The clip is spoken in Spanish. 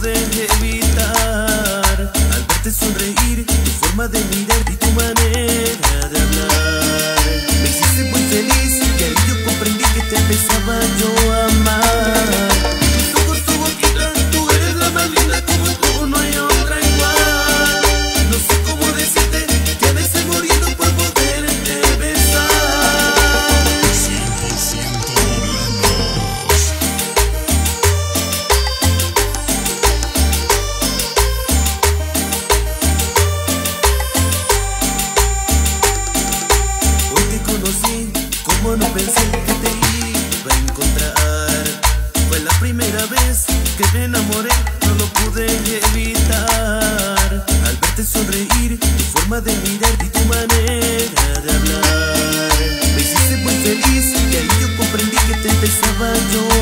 pude evitar. Al verte sonreír, tu forma de mirar y tu manera de hablar me hiciste muy feliz, y ahí yo comprendí que te empezaba yo a amar. Tus ojos, tu boquita, tú eres la más linda, como tú no hay otra igual. No sé cómo decirte que a veces muriendo por poderte besar. 100% poblanos. Hoy te conocí, como no pensé que te iba a encontrar. Fue la primera vez que me enamoré, no lo pude evitar. Al verte sonreír, tu forma de mirar y tu manera de hablar me hiciste muy feliz, y ahí yo comprendí que te empezaba yo